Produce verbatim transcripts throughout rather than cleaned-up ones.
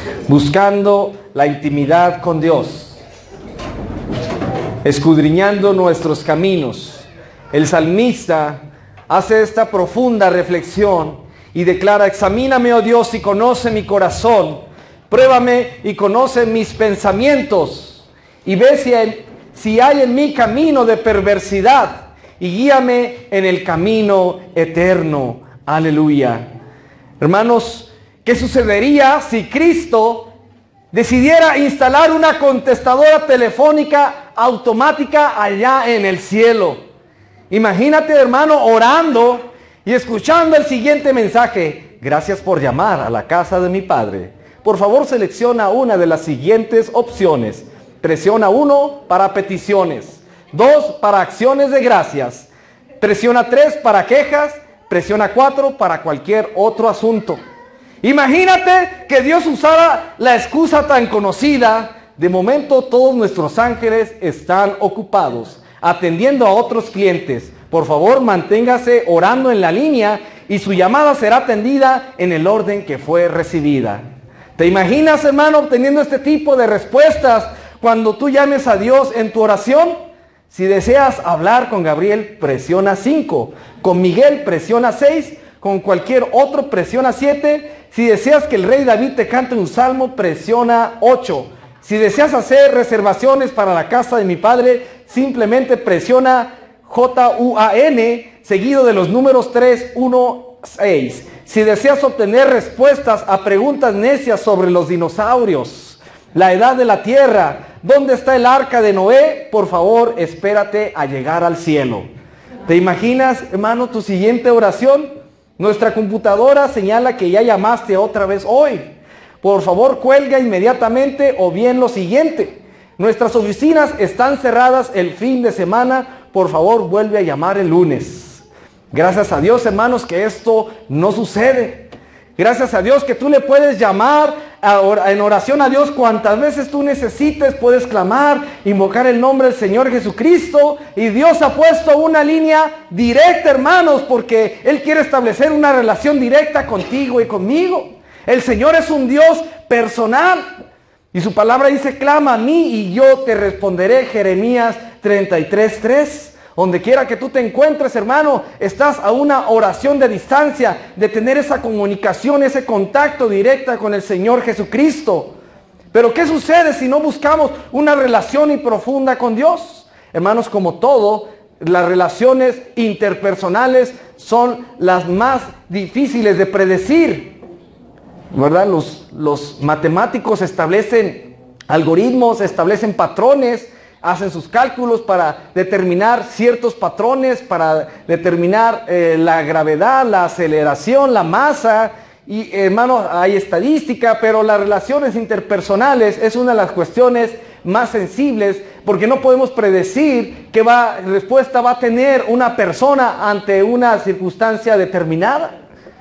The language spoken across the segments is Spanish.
buscando la intimidad con Dios, escudriñando nuestros caminos. El salmista hace esta profunda reflexión y declara: examíname, oh Dios, y conoce mi corazón, pruébame y conoce mis pensamientos, y ve si hay, si hay en mí camino de perversidad, y guíame en el camino eterno. Aleluya. Hermanos, ¿qué sucedería si Cristo decidiera instalar una contestadora telefónica automática allá en el cielo? Imagínate, hermano, orando y escuchando el siguiente mensaje: gracias por llamar a la casa de mi Padre. Por favor, selecciona una de las siguientes opciones. Presiona uno para peticiones, dos para acciones de gracias, presiona tres para quejas, presiona cuatro para cualquier otro asunto. Imagínate que Dios usara la excusa tan conocida: de momento todos nuestros ángeles están ocupados atendiendo a otros clientes. Por favor, manténgase orando en la línea y su llamada será atendida en el orden que fue recibida. ¿Te imaginas, hermano, obteniendo este tipo de respuestas cuando tú llames a Dios en tu oración? Si deseas hablar con Gabriel, presiona cinco. Con Miguel, presiona seis. Con cualquier otro, presiona siete. Si deseas que el rey David te cante un salmo, presiona ocho. Si deseas hacer reservaciones para la casa de mi Padre, simplemente presiona J U A N, seguido de los números tres, uno, seis. Si deseas obtener respuestas a preguntas necias sobre los dinosaurios, la edad de la tierra, ¿dónde está el arca de Noé?, por favor, espérate a llegar al cielo. ¿Te imaginas, hermano, tu siguiente oración? Nuestra computadora señala que ya llamaste otra vez hoy. Por favor, cuelga inmediatamente, o bien lo siguiente: nuestras oficinas están cerradas el fin de semana, por favor, vuelve a llamar el lunes. Gracias a Dios, hermanos, que esto no sucede. Gracias a Dios que tú le puedes llamar en oración a Dios cuantas veces tú necesites. Puedes clamar, invocar el nombre del Señor Jesucristo, y Dios ha puesto una línea directa, hermanos, porque Él quiere establecer una relación directa contigo y conmigo. El Señor es un Dios personal, y su palabra dice: clama a mí y yo te responderé. Jeremías treinta y tres, tres. Donde quiera que tú te encuentres, hermano, estás a una oración de distancia de tener esa comunicación, ese contacto directo con el Señor Jesucristo. Pero ¿qué sucede si no buscamos una relación y profunda con Dios? Hermanos, como todo, las relaciones interpersonales son las más difíciles de predecir, ¿verdad? Los, los matemáticos establecen algoritmos, establecen patrones, hacen sus cálculos para determinar ciertos patrones, para determinar eh, la gravedad, la aceleración, la masa. Y, hermanos, hay estadística, pero las relaciones interpersonales es una de las cuestiones más sensibles, porque no podemos predecir qué va, respuesta va a tener una persona ante una circunstancia determinada.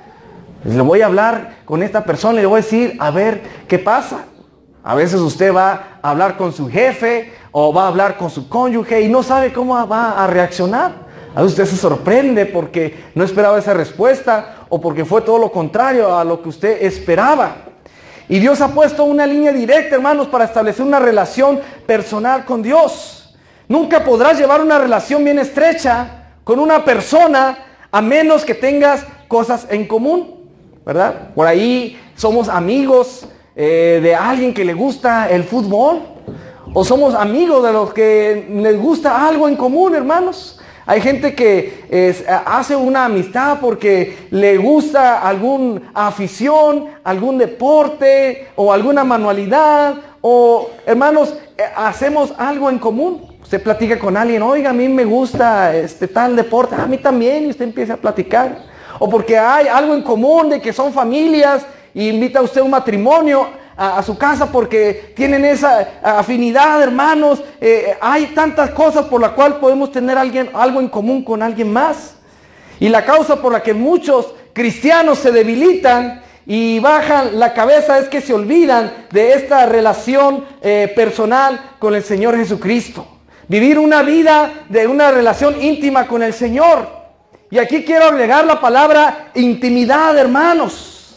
Le voy a hablar con esta persona y le voy a decir, a ver qué pasa. A veces usted va a hablar con su jefe o va a hablar con su cónyuge y no sabe cómo va a reaccionar. A veces usted se sorprende porque no esperaba esa respuesta, o porque fue todo lo contrario a lo que usted esperaba. Y Dios ha puesto una línea directa, hermanos, para establecer una relación personal con Dios. Nunca podrás llevar una relación bien estrecha con una persona a menos que tengas cosas en común, ¿verdad? Por ahí somos amigos Eh, de alguien que le gusta el fútbol, o somos amigos de los que les gusta algo en común, hermanos. Hay gente que eh, hace una amistad porque le gusta alguna afición, algún deporte o alguna manualidad, o, hermanos, eh, hacemos algo en común. Usted platica con alguien: oiga, a mí me gusta este tal deporte, a mí también, y usted empieza a platicar. O porque hay algo en común de que son familias, y invita a usted a un matrimonio a, a su casa porque tienen esa afinidad, hermanos. Eh, hay tantas cosas por las cuales podemos tener alguien, algo en común con alguien más. Y la causa por la que muchos cristianos se debilitan y bajan la cabeza es que se olvidan de esta relación eh, personal con el Señor Jesucristo. Vivir una vida de una relación íntima con el Señor. Y aquí quiero agregar la palabra intimidad, hermanos.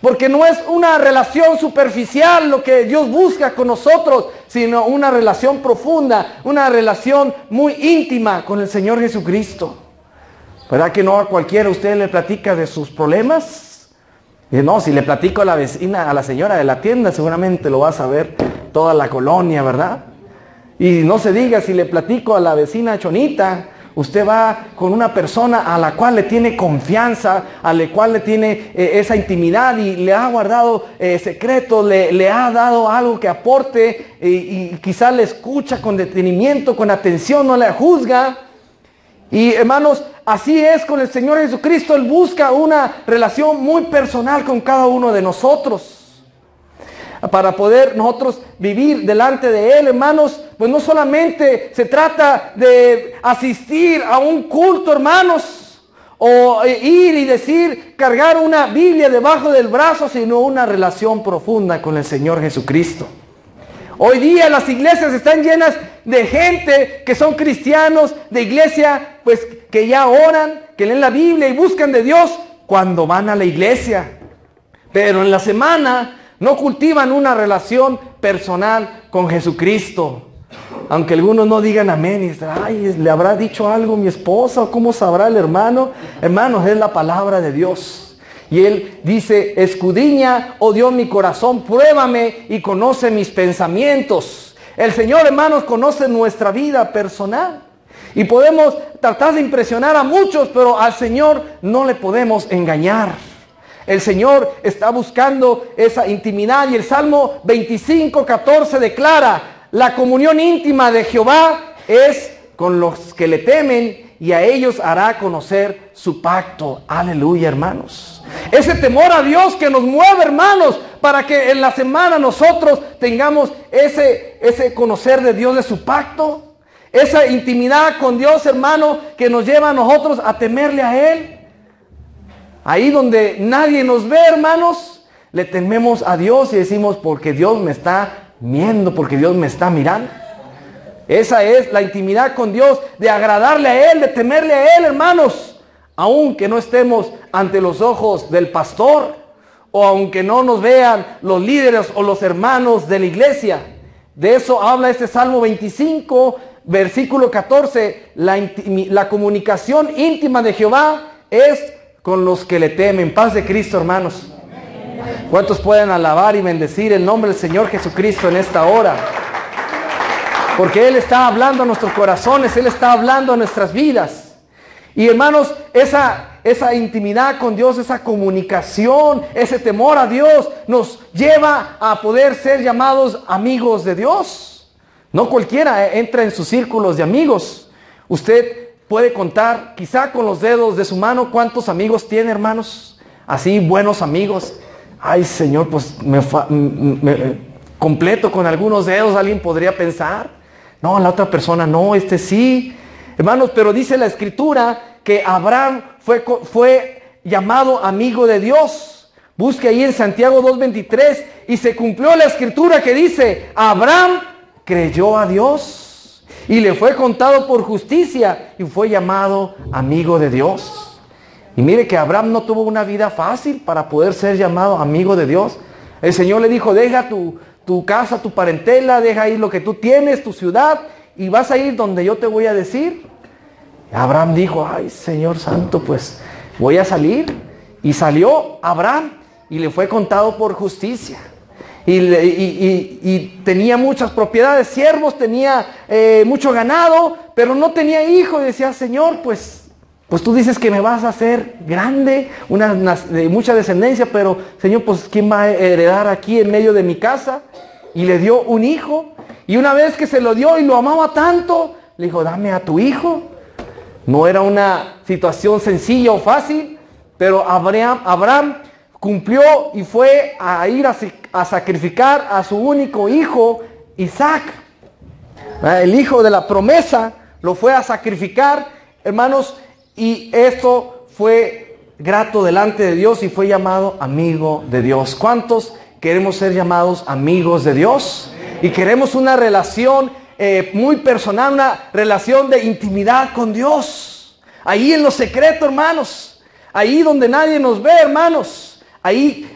Porque no es una relación superficial lo que Dios busca con nosotros, sino una relación profunda, una relación muy íntima con el Señor Jesucristo. ¿Verdad que no a cualquiera usted le platica de sus problemas? Y no, si le platico a la vecina, a la señora de la tienda, seguramente lo va a saber toda la colonia, ¿verdad? Y no se diga, si le platico a la vecina Chonita, usted va con una persona a la cual le tiene confianza, a la cual le tiene eh, esa intimidad y le ha guardado eh, secretos, le, le ha dado algo que aporte eh, y quizás le escucha con detenimiento, con atención, no le juzga. Y hermanos, así es con el Señor Jesucristo. Él busca una relación muy personal con cada uno de nosotros. Para poder nosotros vivir delante de Él, hermanos, pues no solamente se trata de asistir a un culto, hermanos, o ir y decir, cargar una Biblia debajo del brazo, sino una relación profunda con el Señor Jesucristo. Hoy día las iglesias están llenas de gente que son cristianos, de iglesia, pues que ya oran, que leen la Biblia y buscan de Dios cuando van a la iglesia. Pero en la semana no cultivan una relación personal con Jesucristo. Aunque algunos no digan amén y dicen, ay, ¿le habrá dicho algo mi esposa? ¿O cómo sabrá el hermano? Hermanos, es la palabra de Dios. Y Él dice, escudriña, oh Dios, mi corazón, pruébame y conoce mis pensamientos. El Señor, hermanos, conoce nuestra vida personal. Y podemos tratar de impresionar a muchos, pero al Señor no le podemos engañar. El Señor está buscando esa intimidad y el Salmo veinticinco, catorce declara, la comunión íntima de Jehová es con los que le temen y a ellos hará conocer su pacto. Aleluya, hermanos. Ese temor a Dios que nos mueve, hermanos, para que en la semana nosotros tengamos ese, ese conocer de Dios, de su pacto. Esa intimidad con Dios, hermano, que nos lleva a nosotros a temerle a Él. Ahí donde nadie nos ve, hermanos, le tememos a Dios y decimos, porque Dios me está viendo, porque Dios me está mirando. Esa es la intimidad con Dios, de agradarle a Él, de temerle a Él, hermanos. Aunque no estemos ante los ojos del pastor, o aunque no nos vean los líderes o los hermanos de la iglesia. De eso habla este Salmo veinticinco, versículo catorce. La, la comunicación íntima de Jehová es con los que le temen. Paz de Cristo, hermanos. ¿Cuántos pueden alabar y bendecir el nombre del Señor Jesucristo en esta hora? Porque Él está hablando a nuestros corazones, Él está hablando a nuestras vidas. Y hermanos, esa, esa intimidad con Dios, esa comunicación, ese temor a Dios, nos lleva a poder ser llamados amigos de Dios. No cualquiera entra en sus círculos de amigos. Usted puede contar, quizá con los dedos de su mano, cuántos amigos tiene, hermanos. Así, buenos amigos. Ay, Señor, pues me, me, me completo con algunos dedos, alguien podría pensar. No, la otra persona no, este sí. Hermanos, pero dice la Escritura que Abraham fue, fue llamado amigo de Dios. Busque ahí en Santiago dos veintitrés y se cumplió la Escritura que dice, Abraham creyó a Dios y le fue contado por justicia y fue llamado amigo de Dios. Y mire que Abraham no tuvo una vida fácil para poder ser llamado amigo de Dios. El Señor le dijo, deja tu, tu casa, tu parentela, deja ir lo que tú tienes, tu ciudad, y vas a ir donde yo te voy a decir. Abraham dijo, ay, Señor Santo, pues voy a salir. Y salió Abraham y le fue contado por justicia. Y, y, y, y tenía muchas propiedades, siervos, tenía eh, mucho ganado, pero no tenía hijo. Y decía, Señor, pues, pues tú dices que me vas a hacer grande, una, una, de mucha descendencia, pero Señor, pues ¿quién va a heredar aquí en medio de mi casa? Y le dio un hijo. Y una vez que se lo dio y lo amaba tanto, le dijo, dame a tu hijo. No era una situación sencilla o fácil, pero Abraham, Abraham cumplió y fue a ir a, a sacrificar a su único hijo, Isaac. El hijo de la promesa lo fue a sacrificar, hermanos, y esto fue grato delante de Dios y fue llamado amigo de Dios. ¿Cuántos queremos ser llamados amigos de Dios? Y queremos una relación eh, muy personal, una relación de intimidad con Dios. Ahí en lo secreto, hermanos. Ahí donde nadie nos ve, hermanos. Ahí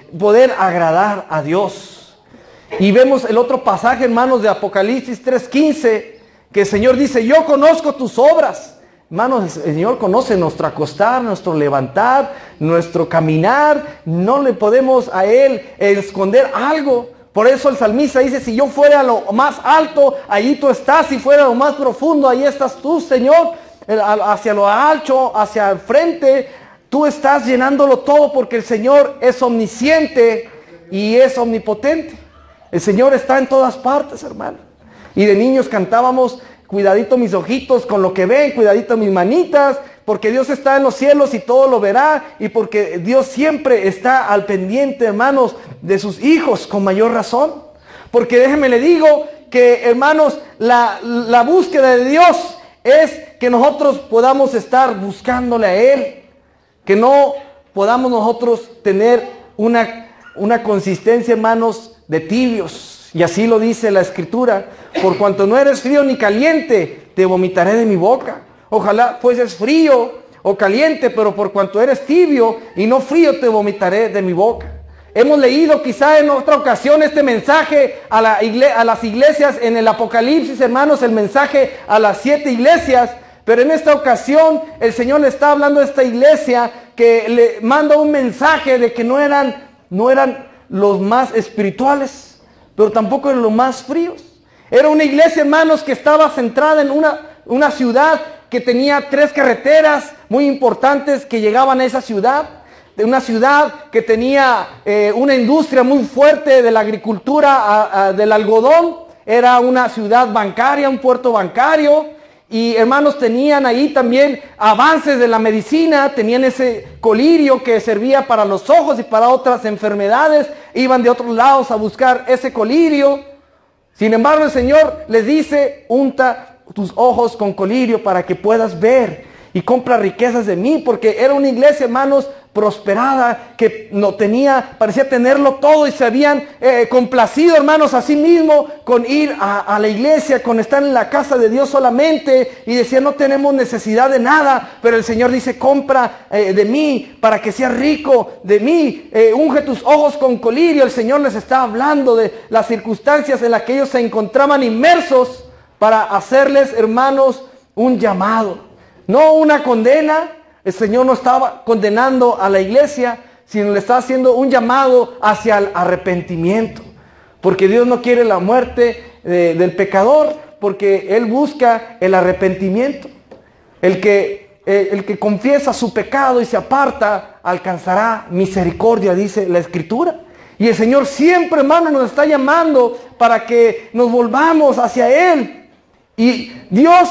poder agradar a Dios. Y vemos el otro pasaje, hermanos, de Apocalipsis tres quince, que el Señor dice, yo conozco tus obras. Hermanos, el Señor conoce nuestro acostar, nuestro levantar, nuestro caminar. No le podemos a Él esconder algo. Por eso el salmista dice, si yo fuera a lo más alto, allí tú estás. Si fuera a lo más profundo, ahí estás tú, Señor. Hacia lo alto, hacia el frente, tú estás llenándolo todo, porque el Señor es omnisciente y es omnipotente. El Señor está en todas partes, hermano. Y de niños cantábamos, cuidadito mis ojitos con lo que ven, cuidadito mis manitas, porque Dios está en los cielos y todo lo verá, y porque Dios siempre está al pendiente, hermanos, de sus hijos, con mayor razón. Porque déjenme le digo que, hermanos, la, la búsqueda de Dios es que nosotros podamos estar buscándole a Él, que no podamos nosotros tener una, una consistencia, hermanos, de tibios. Y así lo dice la Escritura, por cuanto no eres frío ni caliente, te vomitaré de mi boca. Ojalá fueses frío o caliente, pero por cuanto eres tibio y no frío, te vomitaré de mi boca. Hemos leído quizá en otra ocasión este mensaje a, la igle- a las iglesias en el Apocalipsis, hermanos, el mensaje a las siete iglesias. Pero en esta ocasión el Señor le está hablando a esta iglesia que le manda un mensaje de que no eran, no eran los más espirituales, pero tampoco eran los más fríos. Era una iglesia, hermanos, que estaba centrada en una, una ciudad que tenía tres carreteras muy importantes que llegaban a esa ciudad. De una ciudad que tenía eh, una industria muy fuerte de la agricultura, a, a, del algodón. Era una ciudad bancaria, un puerto bancario. Y hermanos, tenían ahí también avances de la medicina, tenían ese colirio que servía para los ojos y para otras enfermedades. Iban de otros lados a buscar ese colirio. Sin embargo, el Señor les dice, unta tus ojos con colirio para que puedas ver y compra riquezas de mí, porque era una iglesia, hermanos, prosperada, que no tenía, parecía tenerlo todo, y se habían eh, complacido, hermanos, a sí mismo con ir a, a la iglesia, con estar en la casa de Dios solamente, y decían, no tenemos necesidad de nada. Pero el Señor dice, compra eh, de mí para que seas rico, de mí, eh, unge tus ojos con colirio. El Señor les está hablando de las circunstancias en las que ellos se encontraban inmersos, para hacerles, hermanos, un llamado, no una condena. El Señor no estaba condenando a la iglesia, sino le estaba haciendo un llamado hacia el arrepentimiento. Porque Dios no quiere la muerte eh, del pecador, porque Él busca el arrepentimiento. El que, eh, el que confiesa su pecado y se aparta, alcanzará misericordia, dice la Escritura. Y el Señor siempre, hermano, nos está llamando para que nos volvamos hacia Él. Y Dios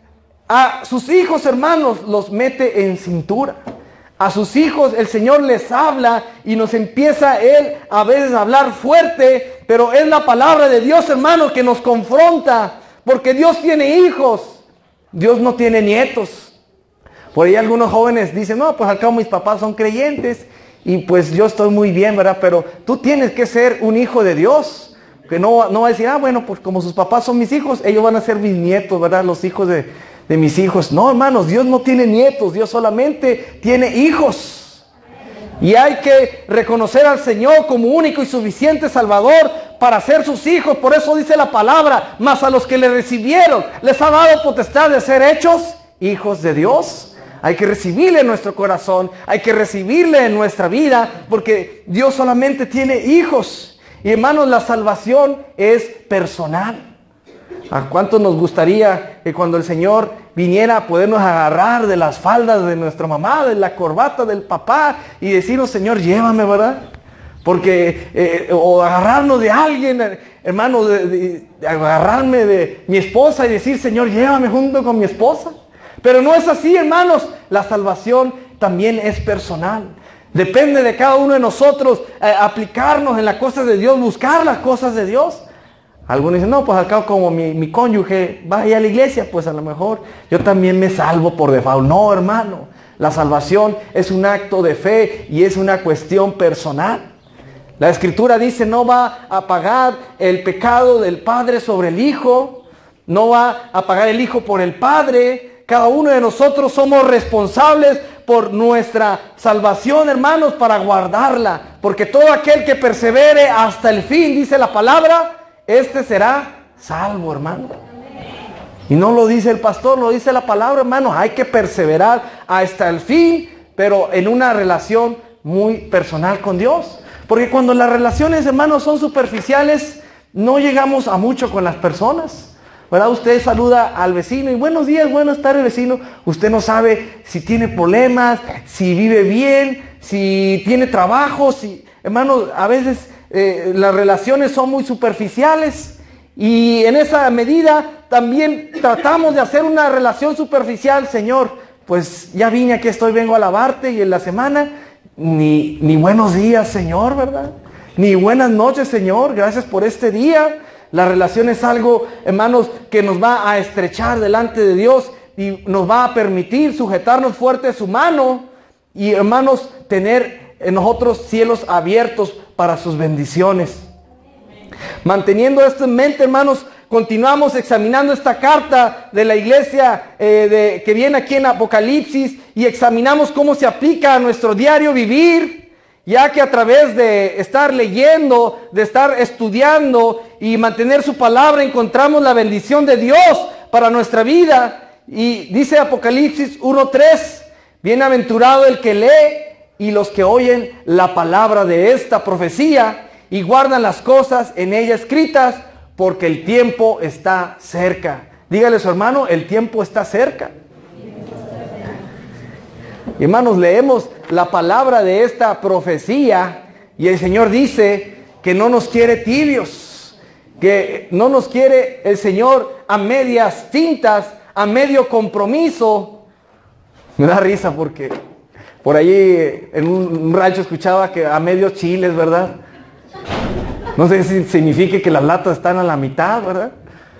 a sus hijos, hermanos, los mete en cintura. A sus hijos el Señor les habla y nos empieza Él a veces a hablar fuerte, pero es la palabra de Dios, hermanos, que nos confronta, porque Dios tiene hijos, Dios no tiene nietos. Por ahí algunos jóvenes dicen, no, pues al cabo mis papás son creyentes y pues yo estoy muy bien, ¿verdad? Pero tú tienes que ser un hijo de Dios, que no, no va a decir, ah, bueno, pues como sus papás son mis hijos, ellos van a ser mis nietos, ¿verdad? Los hijos de... de mis hijos. No, hermanos, Dios no tiene nietos, Dios solamente tiene hijos. Y hay que reconocer al Señor como único y suficiente Salvador para ser sus hijos. Por eso dice la palabra, mas a los que le recibieron, les ha dado potestad de ser hechos hijos de Dios. Hay que recibirle en nuestro corazón, hay que recibirle en nuestra vida, porque Dios solamente tiene hijos. Y hermanos, la salvación es personal. ¿A cuánto nos gustaría que cuando el Señor viniera a podernos agarrar de las faldas de nuestra mamá, de la corbata del papá, y decirnos, Señor, llévame, ¿verdad? Porque, eh, o agarrarnos de alguien, hermano, de, de, de agarrarme de mi esposa y decir, Señor, llévame junto con mi esposa. Pero no es así, hermanos. La salvación también es personal. Depende de cada uno de nosotros eh, aplicarnos en las cosas de Dios, buscar las cosas de Dios. Algunos dicen, no, pues acá como mi, mi cónyuge va a ir a la iglesia, pues a lo mejor yo también me salvo por default. No, hermano, la salvación es un acto de fe y es una cuestión personal. La Escritura dice, no va a pagar el pecado del Padre sobre el Hijo, no va a pagar el Hijo por el Padre. Cada uno de nosotros somos responsables por por nuestra salvación, hermanos, para guardarla. Porque todo aquel que persevere hasta el fin, dice la palabra, este será salvo, hermano. Y no lo dice el pastor, lo dice la palabra, hermanos. Hay que perseverar hasta el fin, pero en una relación muy personal con Dios. Porque cuando las relaciones, hermanos, son superficiales, no llegamos a mucho con las personas, ¿verdad? Usted saluda al vecino y buenos días, buenas tardes, vecino. Usted no sabe si tiene problemas, si vive bien, si tiene trabajo. Si, hermanos, a veces eh, las relaciones son muy superficiales. Y en esa medida también tratamos de hacer una relación superficial. Señor, pues ya vine, aquí estoy, vengo a alabarte, y en la semana ni, ni buenos días, Señor, ¿verdad? Ni buenas noches, Señor, gracias por este día. La relación es algo, hermanos, que nos va a estrechar delante de Dios y nos va a permitir sujetarnos fuerte a su mano y, hermanos, tener en nosotros cielos abiertos para sus bendiciones. Manteniendo esto en mente, hermanos, continuamos examinando esta carta de la iglesia eh, de, que viene aquí en Apocalipsis, y examinamos cómo se aplica a nuestro diario vivir, ya que a través de estar leyendo, de estar estudiando y mantener su palabra, encontramos la bendición de Dios para nuestra vida. Y dice Apocalipsis uno tres, bienaventurado el que lee y los que oyen la palabra de esta profecía y guardan las cosas en ella escritas, porque el tiempo está cerca. Dígale a su hermano, el tiempo está cerca. Y hermanos, leemos la palabra de esta profecía y el Señor dice que no nos quiere tibios, que no nos quiere el Señor a medias tintas, a medio compromiso. Me da risa porque por allí en un rancho escuchaba que a medios chiles, ¿verdad? No sé si significa que las latas están a la mitad, ¿verdad?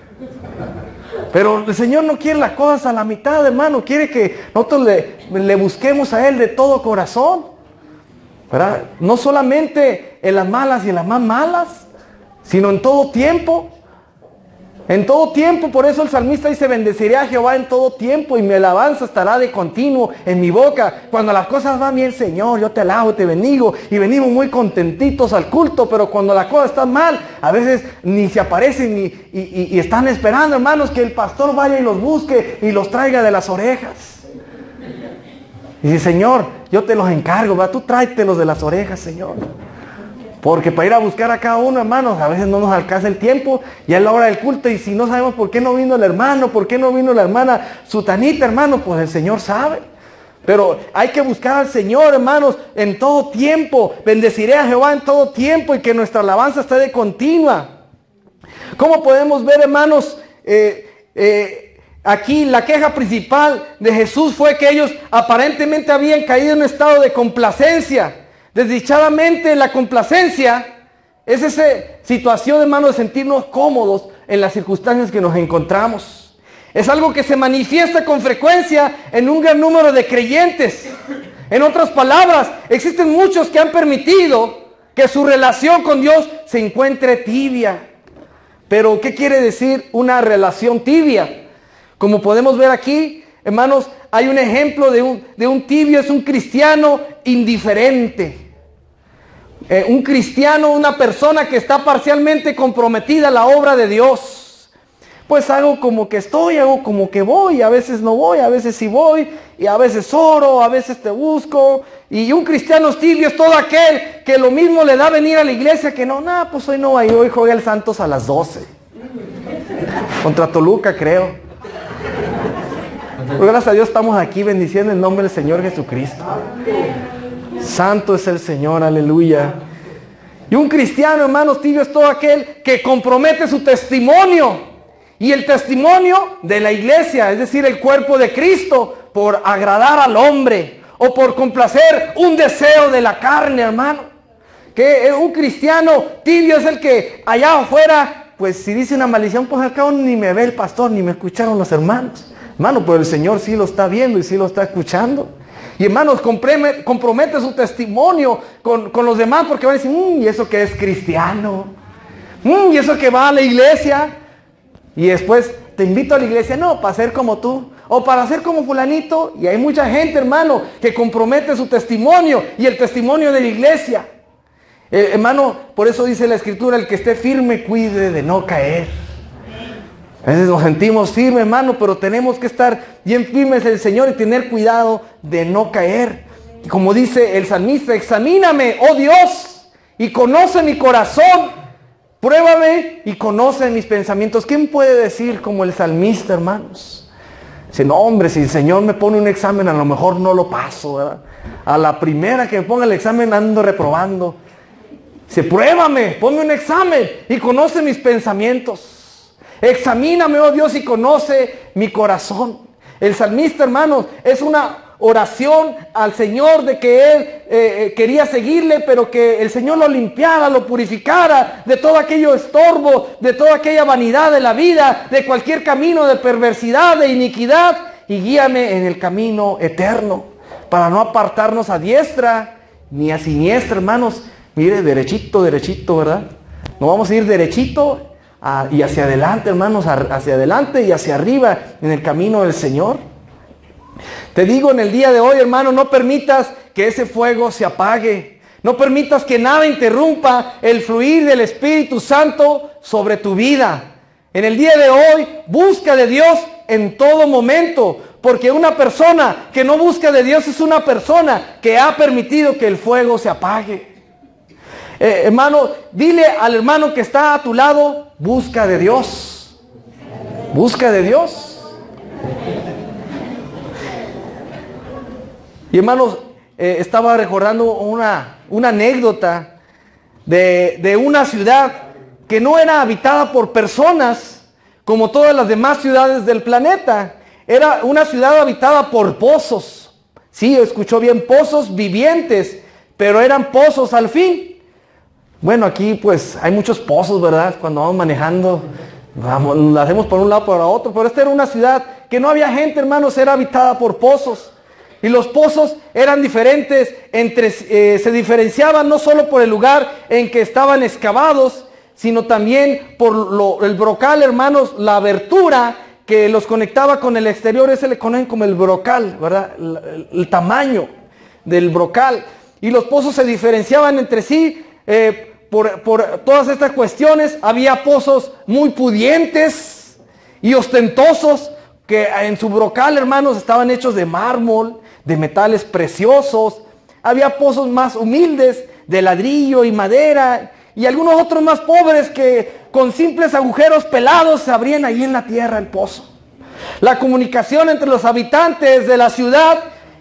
Pero el Señor no quiere las cosas a la mitad, hermano. Quiere que nosotros le, le busquemos a Él de todo corazón, ¿verdad? No solamente en las malas y en las más malas, sino en todo tiempo. En todo tiempo. Por eso el salmista dice, bendeciré a Jehová en todo tiempo y mi alabanza estará de continuo en mi boca. Cuando las cosas van bien, Señor, yo te alabo, te bendigo, y venimos muy contentitos al culto. Pero cuando las cosas están mal, a veces ni se aparecen y, y, y, y están esperando, hermanos, que el pastor vaya y los busque y los traiga de las orejas. Y dice, Señor, yo te los encargo, ¿verdad? Tú tráetelos de las orejas, Señor. Porque para ir a buscar a cada uno, hermanos, a veces no nos alcanza el tiempo, ya es la hora del culto, y si no sabemos por qué no vino el hermano, por qué no vino la hermana sutanita, hermano, pues el Señor sabe. Pero hay que buscar al Señor, hermanos, en todo tiempo. Bendeciré a Jehová en todo tiempo, y que nuestra alabanza esté de continua. ¿Cómo podemos ver, hermanos? Eh, eh, aquí la queja principal de Jesús fue que ellos aparentemente habían caído en un estado de complacencia. Desdichadamente, la complacencia es esa situación, hermano, de sentirnos cómodos en las circunstancias que nos encontramos. Es algo que se manifiesta con frecuencia en un gran número de creyentes. En otras palabras, existen muchos que han permitido que su relación con Dios se encuentre tibia. Pero, ¿qué quiere decir una relación tibia? Como podemos ver aquí, hermanos, hay un ejemplo de un, de un tibio, es un cristiano indiferente. Eh, un cristiano, una persona que está parcialmente comprometida a la obra de Dios. Pues hago como que estoy, hago como que voy, a veces no voy, a veces sí voy, y a veces oro, a veces te busco. Y un cristiano tibio es todo aquel que lo mismo le da venir a la iglesia que no, nada, pues hoy no voy, hoy juega el Santos a las doce. Contra Toluca, creo. Pero gracias a Dios estamos aquí bendiciendo el nombre del Señor Jesucristo. Santo es el Señor, aleluya. Y un cristiano, hermanos, tibio es todo aquel que compromete su testimonio y el testimonio de la iglesia, es decir, el cuerpo de Cristo, por agradar al hombre o por complacer un deseo de la carne, hermano. Que un cristiano tibio es el que allá afuera, pues si dice una maldición, pues al cabo ni me ve el pastor, ni me escucharon los hermanos. Hermano, pero el Señor sí lo está viendo y sí lo está escuchando. Y hermanos, compromete su testimonio con, con los demás, porque van a decir, mmm, y eso que es cristiano, mmm, y eso que va a la iglesia. Y después te invito a la iglesia, no, para ser como tú. o para ser como fulanito. Y hay mucha gente, hermano, que compromete su testimonio y el testimonio de la iglesia. Eh, hermano, por eso dice la Escritura, el que esté firme cuide de no caer. A veces nos sentimos firmes, hermano, pero tenemos que estar bien firmes en el Señor y tener cuidado de no caer. Y como dice el salmista, examíname, oh Dios, y conoce mi corazón, pruébame y conoce mis pensamientos. ¿Quién puede decir como el salmista, hermanos? Dice, no hombre, si el Señor me pone un examen, a lo mejor no lo paso, ¿verdad? A la primera que me ponga el examen ando reprobando. Dice, pruébame, ponme un examen y conoce mis pensamientos. Examíname, oh Dios, y conoce mi corazón. El salmista, hermanos, es una oración al Señor de que él eh, quería seguirle, pero que el Señor lo limpiara, lo purificara de todo aquello estorbo, de toda aquella vanidad de la vida, de cualquier camino de perversidad, de iniquidad, y guíame en el camino eterno, para no apartarnos a diestra ni a siniestra, hermanos. Mire, derechito, derechito, ¿verdad? No vamos a ir derechito a, y hacia adelante, hermanos, a, hacia adelante y hacia arriba en el camino del Señor. Te digo en el día de hoy, hermano, no permitas que ese fuego se apague. No permitas que nada interrumpa el fluir del Espíritu Santo sobre tu vida. En el día de hoy, busca de Dios en todo momento, porque una persona que no busca de Dios es una persona que ha permitido que el fuego se apague. Eh, hermano, dile al hermano que está a tu lado, busca de Dios. Busca de Dios. Y hermanos, eh, estaba recordando una, una anécdota de, de una ciudad que no era habitada por personas como todas las demás ciudades del planeta. Era una ciudad habitada por pozos. Sí, escuchó bien, pozos vivientes, pero eran pozos al fin. Bueno, aquí pues hay muchos pozos, ¿verdad? Cuando vamos manejando, vamos, lo hacemos por un lado por otro, pero esta era una ciudad que no había gente, hermanos, era habitada por pozos. Y los pozos eran diferentes, entre, eh, se diferenciaban no solo por el lugar en que estaban excavados, sino también por lo, el brocal, hermanos, la abertura que los conectaba con el exterior. Ese le conocen como el brocal, ¿verdad? El, el, el tamaño del brocal. Y los pozos se diferenciaban entre sí eh, por, por todas estas cuestiones. Había pozos muy pudientes y ostentosos, que en su brocal, hermanos, estaban hechos de mármol, de metales preciosos. Había pozos más humildes, de ladrillo y madera, y algunos otros más pobres que con simples agujeros pelados se abrían ahí en la tierra el pozo. La comunicación entre los habitantes de la ciudad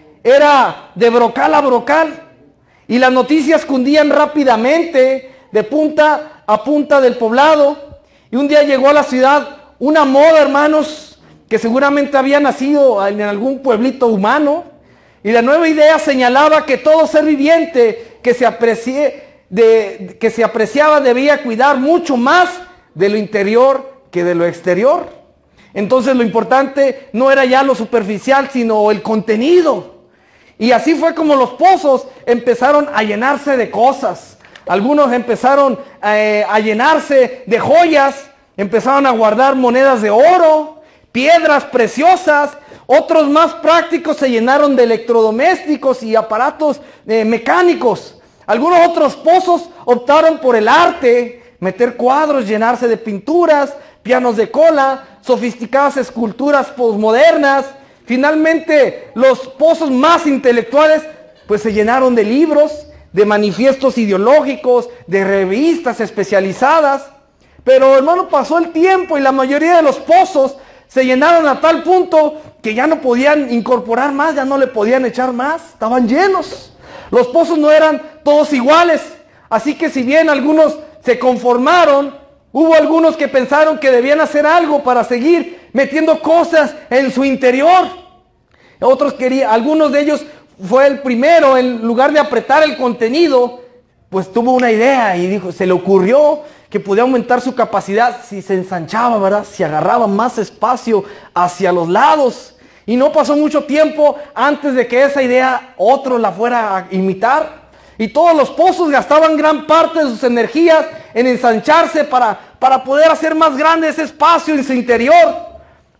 era de brocal a brocal, y las noticias cundían rápidamente de punta a punta del poblado. Y un día llegó a la ciudad una moda, hermanos, que seguramente había nacido en algún pueblito humano, y la nueva idea señalaba que todo ser viviente que se aprecie, de, que se apreciaba debía cuidar mucho más de lo interior que de lo exterior. Entonces lo importante no era ya lo superficial, sino el contenido. Y así fue como los pozos empezaron a llenarse de cosas. Algunos empezaron eh, a llenarse de joyas, empezaron a guardar monedas de oro, piedras preciosas. Otros más prácticos se llenaron de electrodomésticos y aparatos eh, mecánicos. Algunos otros pozos optaron por el arte, meter cuadros, llenarse de pinturas, pianos de cola, sofisticadas esculturas posmodernas. Finalmente, los pozos más intelectuales pues se llenaron de libros, de manifiestos ideológicos, de revistas especializadas. Pero, hermano, pasó el tiempo y la mayoría de los pozos se llenaron a tal punto que ya no podían incorporar más, ya no le podían echar más, estaban llenos. Los pozos no eran todos iguales, así que si bien algunos se conformaron, hubo algunos que pensaron que debían hacer algo para seguir metiendo cosas en su interior. Otros querían, algunos de ellos fue el primero, en lugar de apretar el contenido, pues tuvo una idea y dijo, se le ocurrió que podía aumentar su capacidad si se ensanchaba, ¿verdad? Si agarraba más espacio hacia los lados. Y no pasó mucho tiempo antes de que esa idea otro la fuera a imitar. Y todos los pozos gastaban gran parte de sus energías en ensancharse para, para poder hacer más grande ese espacio en su interior.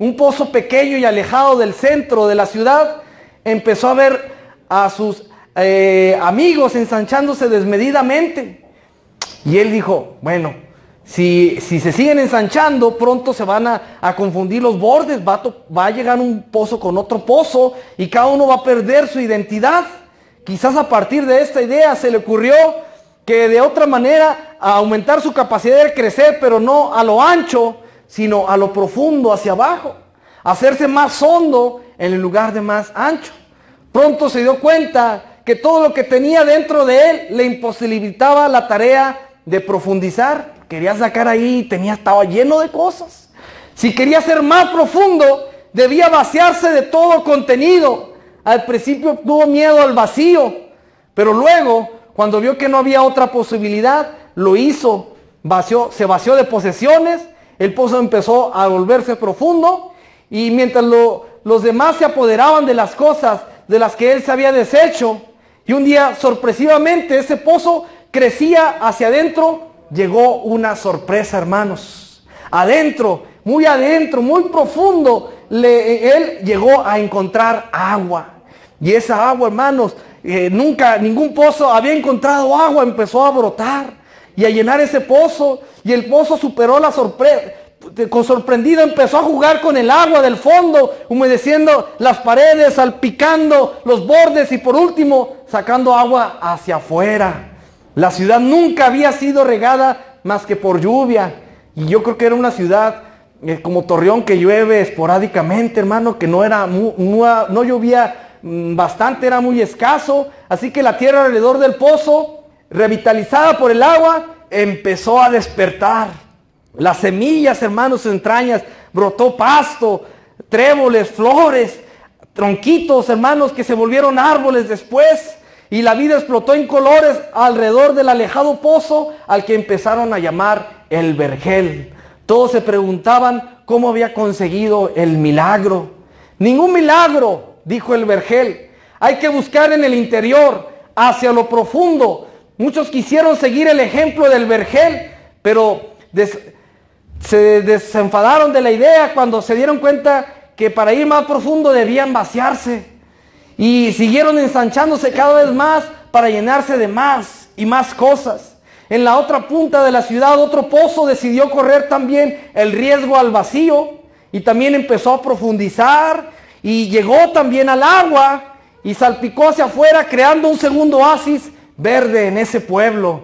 un pozo pequeño y alejado del centro de la ciudad, empezó a ver a sus eh, amigos ensanchándose desmedidamente. Y él dijo, bueno, si, si se siguen ensanchando, pronto se van a, a confundir los bordes, va a, to, va a llegar un pozo con otro pozo y cada uno va a perder su identidad. Quizás a partir de esta idea se le ocurrió que de otra manera a aumentar su capacidad de crecer, pero no a lo ancho, sino a lo profundo, hacia abajo, hacerse más hondo en el lugar de más ancho. Pronto se dio cuenta que todo lo que tenía dentro de él le imposibilitaba la tarea de profundizar. Quería sacar ahí, tenía, estaba lleno de cosas. Si quería ser más profundo, debía vaciarse de todo contenido. Al principio tuvo miedo al vacío, pero luego, cuando vio que no había otra posibilidad, lo hizo. Vació, se vació de posesiones, el pozo empezó a volverse profundo, y mientras lo, los demás se apoderaban de las cosas de las que él se había deshecho, y un día sorpresivamente ese pozo crecía hacia adentro, llegó una sorpresa, hermanos. Adentro, muy adentro, muy profundo, le, él llegó a encontrar agua. Y esa agua, hermanos, eh, nunca, ningún pozo había encontrado agua, empezó a brotar y a llenar ese pozo. Y el pozo superó la sorpresa. Con sorprendido empezó a jugar con el agua del fondo, humedeciendo las paredes, salpicando los bordes y por último sacando agua hacia afuera. La ciudad nunca había sido regada más que por lluvia. Y yo creo que era una ciudad eh, como Torreón, que llueve esporádicamente, hermano, que no, era, no, no llovía mmm, bastante, era muy escaso. Así que la tierra alrededor del pozo, revitalizada por el agua, empezó a despertar. Las semillas, hermanos, sus entrañas, brotó pasto, tréboles, flores, tronquitos, hermanos, que se volvieron árboles después. Y la vida explotó en colores alrededor del alejado pozo al que empezaron a llamar el vergel. Todos se preguntaban cómo había conseguido el milagro. Ningún milagro, dijo el vergel. Hay que buscar en el interior, hacia lo profundo. Muchos quisieron seguir el ejemplo del vergel, pero des- se desenfadaron de la idea cuando se dieron cuenta que para ir más profundo debían vaciarse. Y siguieron ensanchándose cada vez más para llenarse de más y más cosas. En la otra punta de la ciudad, otro pozo decidió correr también el riesgo al vacío. Y también empezó a profundizar. Y llegó también al agua. Y salpicó hacia afuera, creando un segundo oasis verde en ese pueblo.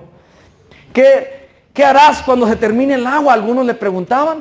¿Qué, qué harás cuando se termine el agua? Algunos le preguntaban.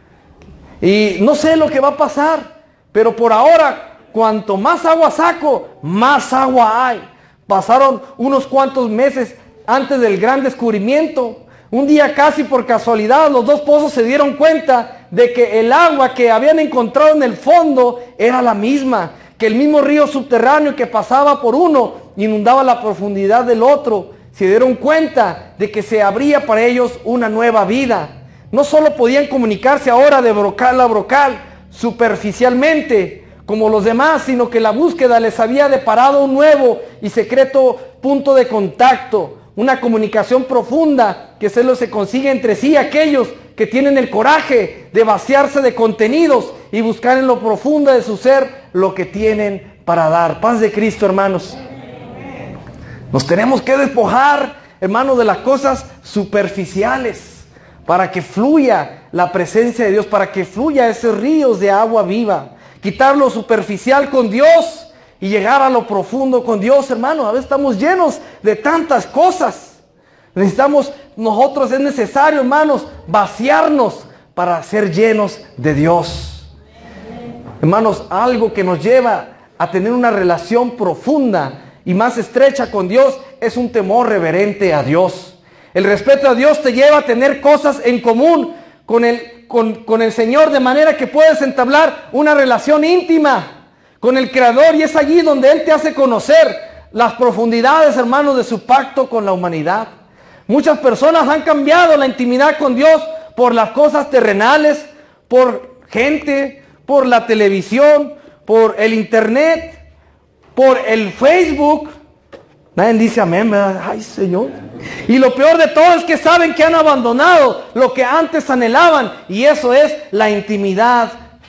Y no sé lo que va a pasar. Pero por ahora, cuanto más agua saco, más agua hay. Pasaron unos cuantos meses antes del gran descubrimiento. Un día, casi por casualidad, los dos pozos se dieron cuenta de que el agua que habían encontrado en el fondo era la misma, que el mismo río subterráneo que pasaba por uno inundaba la profundidad del otro. Se dieron cuenta de que se abría para ellos una nueva vida. No solo podían comunicarse ahora de brocal a brocal, superficialmente, como los demás, sino que la búsqueda les había deparado un nuevo y secreto punto de contacto, una comunicación profunda que solo se consigue entre sí aquellos que tienen el coraje de vaciarse de contenidos y buscar en lo profundo de su ser lo que tienen para dar. Paz de Cristo, hermanos. Nos tenemos que despojar, hermanos, de las cosas superficiales para que fluya la presencia de Dios, para que fluya esos ríos de agua viva. Quitar lo superficial con Dios y llegar a lo profundo con Dios, hermano. A veces estamos llenos de tantas cosas. Necesitamos, nosotros es necesario, hermanos, vaciarnos para ser llenos de Dios. Hermanos, algo que nos lleva a tener una relación profunda y más estrecha con Dios es un temor reverente a Dios. El respeto a Dios te lleva a tener cosas en común con el, con, con el Señor, de manera que puedes entablar una relación íntima con el Creador, y es allí donde Él te hace conocer las profundidades, hermanos, de su pacto con la humanidad. Muchas personas han cambiado la intimidad con Dios por las cosas terrenales, por gente, por la televisión, por el internet, por el Facebook. Nadie dice amén, ¿verdad? Ay, Señor. Y lo peor de todo es que saben que han abandonado lo que antes anhelaban, y eso es la intimidad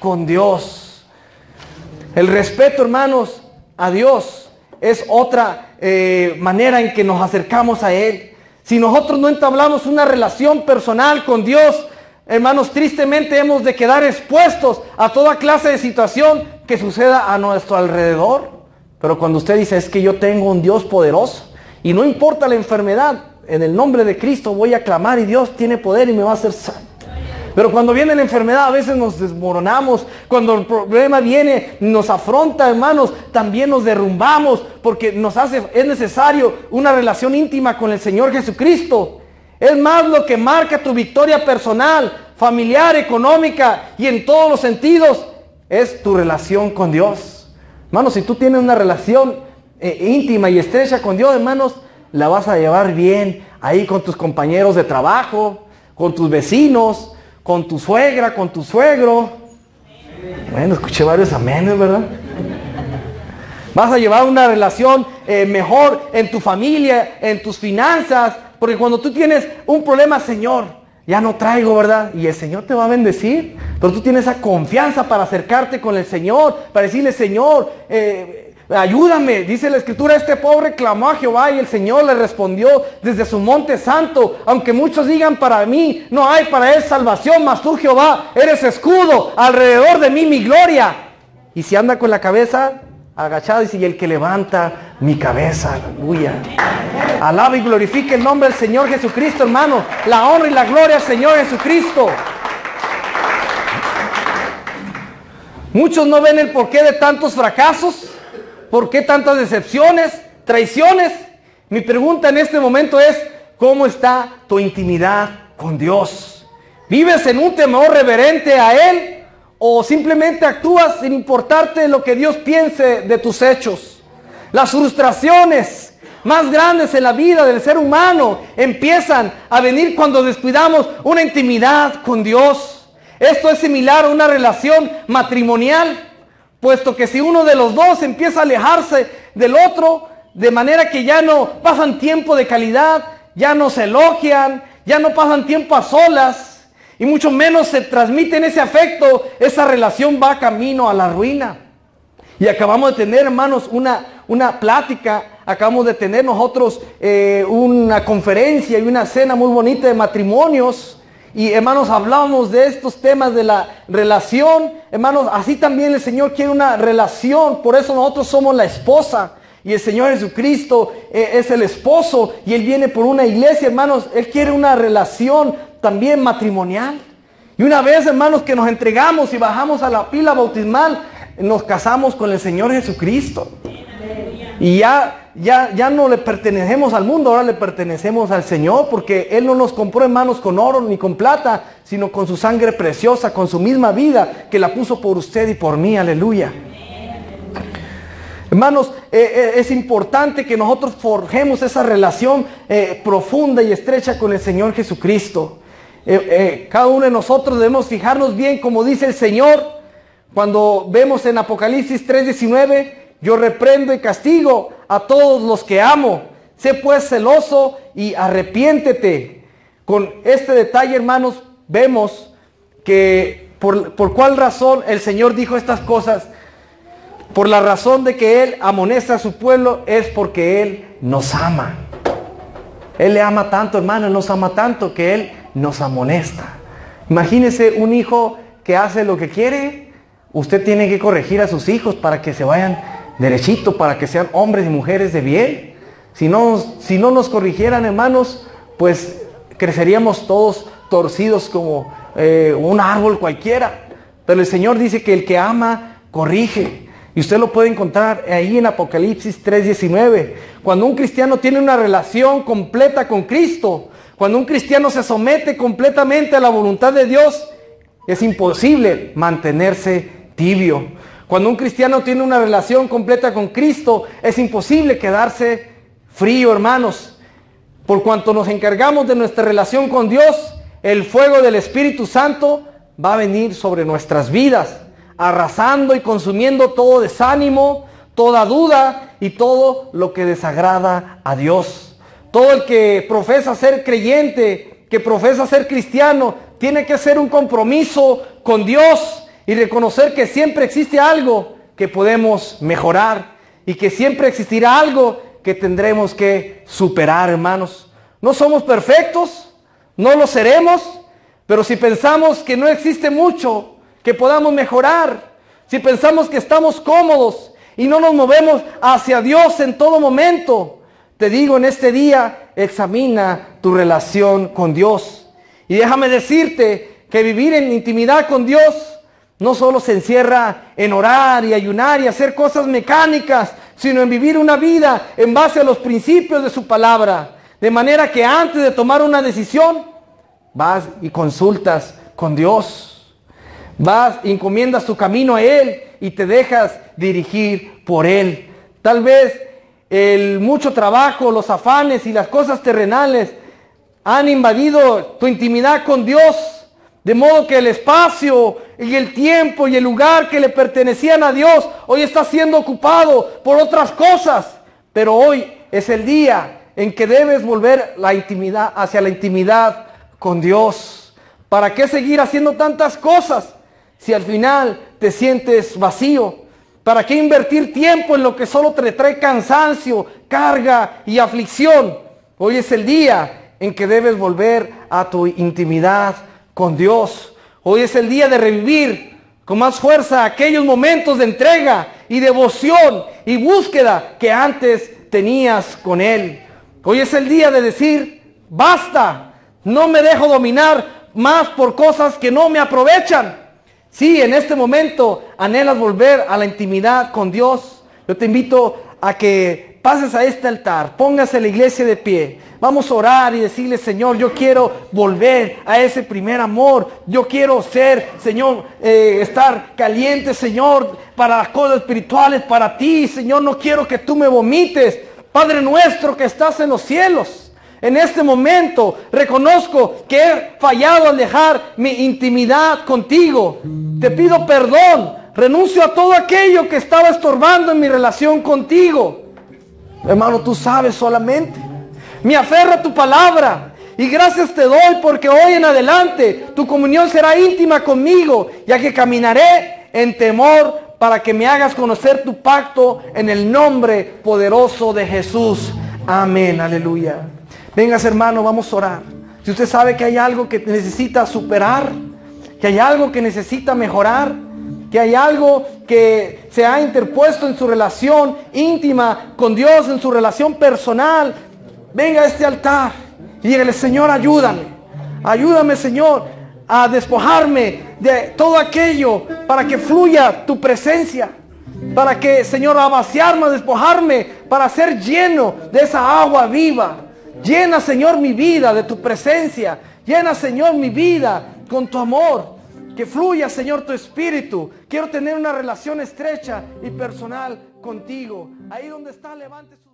con Dios. El respeto, hermanos, a Dios es otra eh, manera en que nos acercamos a Él. Si nosotros no entablamos una relación personal con Dios, hermanos, tristemente hemos de quedar expuestos a toda clase de situación que suceda a nuestro alrededor. Pero cuando usted dice, es que yo tengo un Dios poderoso, y no importa la enfermedad, en el nombre de Cristo voy a clamar y Dios tiene poder y me va a hacer sano. Pero cuando viene la enfermedad a veces nos desmoronamos. Cuando el problema viene, nos afronta, hermanos, también nos derrumbamos, porque nos hace, es necesario una relación íntima con el Señor Jesucristo. Es más lo que marca tu victoria personal, familiar, económica y en todos los sentidos, es tu relación con Dios. Hermanos, si tú tienes una relación eh, íntima y estrecha con Dios, hermanos, la vas a llevar bien ahí con tus compañeros de trabajo, con tus vecinos, con tu suegra, con tu suegro. Bueno, escuché varios amenes, ¿verdad? Vas a llevar una relación eh, mejor en tu familia, en tus finanzas, porque cuando tú tienes un problema, Señor, ya no traigo, ¿verdad? Y el Señor te va a bendecir, pero tú tienes esa confianza para acercarte con el Señor, para decirle, Señor, eh, ayúdame. Dice la Escritura, este pobre clamó a Jehová y el Señor le respondió desde su monte santo. Aunque muchos digan, para mí no hay para él salvación, mas tú, Jehová, eres escudo alrededor de mí, mi gloria. Y si anda con la cabeza agachada, dice, y el que levanta mi cabeza, aleluya. Alaba y glorifique el nombre del Señor Jesucristo, hermano. La honra y la gloria al Señor Jesucristo. Muchos no ven el porqué de tantos fracasos. ¿Por qué tantas decepciones, traiciones? Mi pregunta en este momento es, ¿cómo está tu intimidad con Dios? ¿Vives en un temor reverente a Él? ¿O simplemente actúas sin importarte lo que Dios piense de tus hechos? Las frustraciones más grandes en la vida del ser humano empiezan a venir cuando descuidamos una intimidad con Dios. Esto es similar a una relación matrimonial, puesto que si uno de los dos empieza a alejarse del otro, de manera que ya no pasan tiempo de calidad, ya no se elogian, ya no pasan tiempo a solas, y mucho menos se transmiten ese afecto, esa relación va camino a la ruina. Y acabamos de tener, hermanos, una, una plática, acabamos de tener nosotros eh, una conferencia y una cena muy bonita de matrimonios. Y hermanos, hablamos de estos temas de la relación. Hermanos, así también el Señor quiere una relación. Por eso nosotros somos la esposa y el Señor Jesucristo eh, es el esposo. Y Él viene por una iglesia, hermanos. Él quiere una relación también matrimonial. Y una vez, hermanos, que nos entregamos y bajamos a la pila bautismal, nos casamos con el Señor Jesucristo. Y ya, ya, ya no le pertenecemos al mundo, ahora le pertenecemos al Señor, porque Él no nos compró, hermanos, con oro ni con plata, sino con su sangre preciosa, con su misma vida, que la puso por usted y por mí, aleluya. Hermanos, eh, eh, es importante que nosotros forjemos esa relación eh, profunda y estrecha con el Señor Jesucristo. Eh, eh, cada uno de nosotros debemos fijarnos bien, como dice el Señor, cuando vemos en Apocalipsis tres diecinueve, yo reprendo y castigo a todos los que amo. Sé pues celoso y arrepiéntete. Con este detalle, hermanos, vemos que por, por cuál razón el Señor dijo estas cosas. Por la razón de que Él amonesta a su pueblo, es porque Él nos ama. Él le ama tanto, hermano, Él nos ama tanto que Él nos amonesta. Imagínese un hijo que hace lo que quiere. Usted tiene que corregir a sus hijos para que se vayan derechito, para que sean hombres y mujeres de bien. Si no, si no nos corrigieran, hermanos, pues creceríamos todos torcidos como eh, un árbol cualquiera. Pero el Señor dice que el que ama, corrige. Y usted lo puede encontrar ahí en Apocalipsis tres diecinueve. Cuando un cristiano tiene una relación completa con Cristo, cuando un cristiano se somete completamente a la voluntad de Dios, es imposible mantenerse tibio. Cuando un cristiano tiene una relación completa con Cristo, es imposible quedarse frío, hermanos. Por cuanto nos encargamos de nuestra relación con Dios, el fuego del Espíritu Santo va a venir sobre nuestras vidas, arrasando y consumiendo todo desánimo, toda duda y todo lo que desagrada a Dios. Todo el que profesa ser creyente, que profesa ser cristiano, tiene que hacer un compromiso con Dios y reconocer que siempre existe algo que podemos mejorar y que siempre existirá algo que tendremos que superar, hermanos. No somos perfectos, no lo seremos, pero si pensamos que no existe mucho que podamos mejorar, si pensamos que estamos cómodos y no nos movemos hacia Dios en todo momento, te digo en este día, examina tu relación con Dios. Y déjame decirte que vivir en intimidad con Dios no solo se encierra en orar y ayunar y hacer cosas mecánicas, sino en vivir una vida en base a los principios de su palabra. De manera que antes de tomar una decisión, vas y consultas con Dios. Vas y encomiendas tu camino a Él y te dejas dirigir por Él. Tal vez el mucho trabajo, los afanes y las cosas terrenales han invadido tu intimidad con Dios. De modo que el espacio y el tiempo y el lugar que le pertenecían a Dios hoy está siendo ocupado por otras cosas. Pero hoy es el día en que debes volver la intimidad, hacia la intimidad con Dios. ¿Para qué seguir haciendo tantas cosas si al final te sientes vacío? ¿Para qué invertir tiempo en lo que solo te trae cansancio, carga y aflicción? Hoy es el día en que debes volver a tu intimidad con Dios. Hoy es el día de revivir con más fuerza aquellos momentos de entrega y devoción y búsqueda que antes tenías con Él. Hoy es el día de decir, basta, no me dejo dominar más por cosas que no me aprovechan. Si en este momento anhelas volver a la intimidad con Dios, yo te invito a que pases a este altar, póngase la iglesia de pie. Vamos a orar y decirle, Señor, yo quiero volver a ese primer amor. Yo quiero ser, Señor, eh, estar caliente, Señor, para las cosas espirituales, para ti, Señor. No quiero que tú me vomites. Padre nuestro que estás en los cielos, en este momento reconozco que he fallado al dejar mi intimidad contigo. Te pido perdón. Renuncio a todo aquello que estaba estorbando en mi relación contigo. Hermano, tú sabes solamente. Me aferro a tu palabra y gracias te doy porque hoy en adelante tu comunión será íntima conmigo, ya que caminaré en temor para que me hagas conocer tu pacto en el nombre poderoso de Jesús. Amén, aleluya. Vengas, hermano, vamos a orar. Si usted sabe que hay algo que necesita superar, que hay algo que necesita mejorar, que hay algo que se ha interpuesto en su relación íntima con Dios, en su relación personal, venga a este altar y dígale, Señor, ayúdame. Ayúdame, Señor, a despojarme de todo aquello para que fluya tu presencia. Para que, Señor, a vaciarme, a despojarme, para ser lleno de esa agua viva. Llena, Señor, mi vida de tu presencia. Llena, Señor, mi vida con tu amor. Que fluya, Señor, tu espíritu. Quiero tener una relación estrecha y personal contigo. Ahí donde está, levante su...